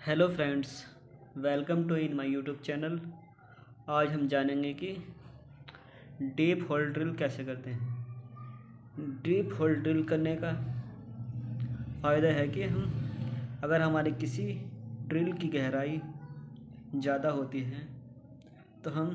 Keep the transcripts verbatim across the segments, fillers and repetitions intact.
Hello friends, welcome to in my YouTube channel. आज हम जानेंगे कि डीप होल ड्रिल कैसे करते हैं। डीप होल ड्रिल करने का फ़ायदा है कि हम अगर हमारी किसी ड्रिल की गहराई ज़्यादा होती है तो हम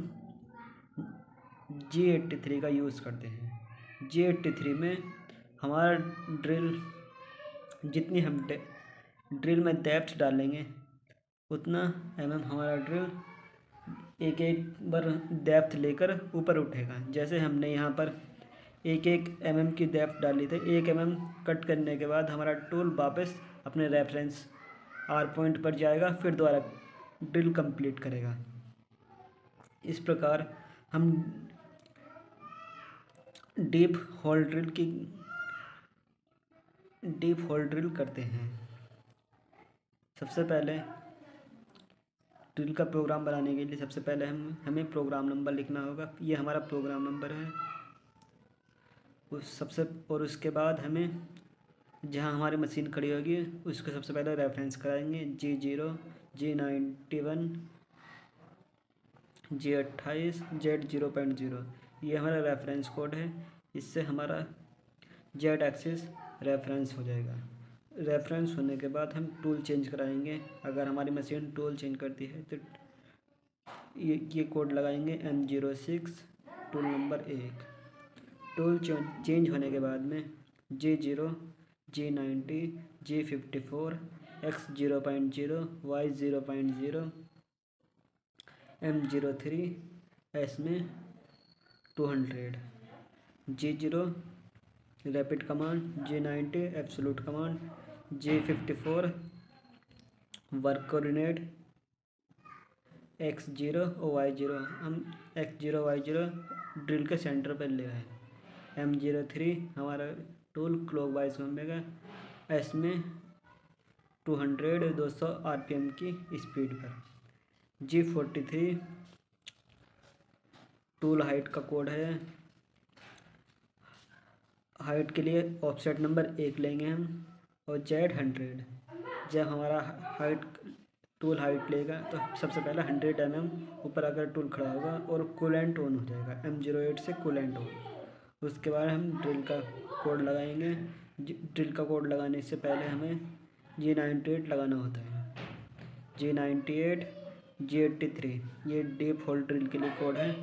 जी एट्टी थ्री का यूज़ करते हैं। जी एट्टी थ्री में हमारा ड्रिल जितनी हम ड्रिल में डेप्थ डालेंगे उतना एम एम हमारा ड्रिल एक एक बार डेप्थ लेकर ऊपर उठेगा। जैसे हमने यहाँ पर एक एक एम एम की डेप्थ डाली थी, एक एम एम कट करने के बाद हमारा टूल वापस अपने रेफरेंस आर पॉइंट पर जाएगा, फिर दोबारा ड्रिल कंप्लीट करेगा। इस प्रकार हम डीप होल ड्रिल की डीप होल ड्रिल करते हैं। सबसे पहले ड्रिल का प्रोग्राम बनाने के लिए सबसे पहले हम हमें प्रोग्राम नंबर लिखना होगा। ये हमारा प्रोग्राम नंबर है। उस सबसे और उसके बाद हमें जहाँ हमारी मशीन खड़ी होगी उसको सबसे पहले रेफरेंस कराएंगे G zero G ninety one G अट्ठाईस जेड जीरो पॉइंट ज़ीरो। ये हमारा रेफरेंस कोड है। इससे हमारा जेड एक्सिस रेफरेंस हो जाएगा। रेफरेंस होने के बाद हम टूल चेंज कराएंगे। अगर हमारी मशीन टूल चेंज करती है तो ये ये कोड लगाएंगे M zero six tool number एक। टूल चेंज होने के बाद में J zero J ninety J fifty four X zero point zero Y zero point zero M zero three S में two hundred J zero rapid command J ninety absolute command J fifty four work coordinate X zero और Y zero. हम X zero Y zero drill के centre पर ले आए। M zero three हमारा tool clockwise घूमेगा। S में two hundred दो सौ आर पी एम की स्पीड पर। G forty three tool height का कोड है। हाइट के लिए ऑफसेट नंबर एक लेंगे हम और जेड हंड्रेड। जब हमारा हाइट टूल हाइट लेगा तो सबसे पहले हंड्रेड एम एम ऊपर आकर टूल खड़ा होगा और कूलेंट ऑन हो जाएगा। एम जीरो एट से कूलेंट ऑन। उसके बाद हम ड्रिल का कोड लगाएंगे। ड्रिल का कोड लगाने से पहले हमें जी नाइन्टी एट लगाना होता है। G ninety eight G eighty three ये डीप होल ड्रिल के लिए कोड है।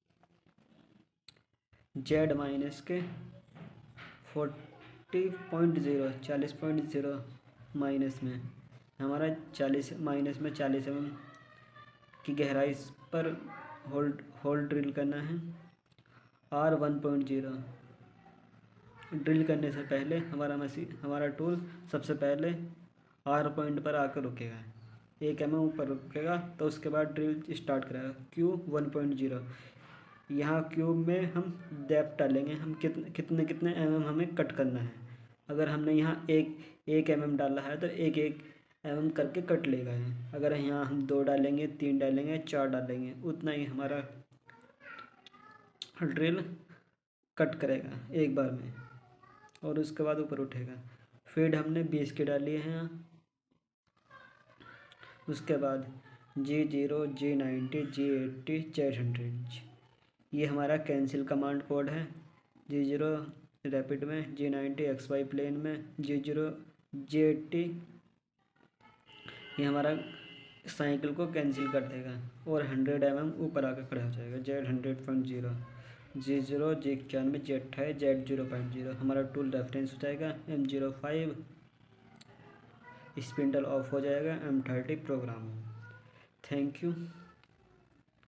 जेड माइनस के फोर्टी पॉइंट ज़ीरो चालीस पॉइंट ज़ीरो माइनस में हमारा चालीस माइनस में चालीस एम एम की गहराई पर होल्ड होल ड्रिल करना है। R one point zero drill करने से पहले हमारा मशीन हमारा टूल सबसे पहले आर पॉइंट पर आकर रुकेगा। एक एम एम ऊपर रुकेगा तो उसके बाद ड्रिल स्टार्ट करेगा। क्यू वन पॉइंट ज़ीरो यहाँ क्यूब में हम डेप्थ डालेंगे। हम कितने कितने कितने एम एम हमें कट करना है। अगर हमने यहाँ एक एक एम एम डाला है तो एक एक एम एम करके कट लेगा है। अगर यहाँ हम दो डालेंगे, तीन डालेंगे, चार डालेंगे, उतना ही हमारा ड्रिल कट करेगा एक बार में और उसके बाद ऊपर उठेगा। फीड हमने बीस की डाली है यहाँ। उसके बाद G zero G ninety G eighty Z hundred ये हमारा कैंसिल कमांड कोड है। जी जीरो रैपिड में, G ninety X Y plane में, जी जीरो जी एट्टी ये हमारा साइकिल को कैंसिल कर देगा और हंड्रेड एम एम ऊपर आकर खड़ा हो जाएगा। Z hundred point zero G zero G इक्यानवे जी अट्ठाईस जेड जीरो पॉइंट ज़ीरो हमारा टूल रेफरेंस हो जाएगा। M zero five spindle off हो जाएगा। M thirty program. Thank you.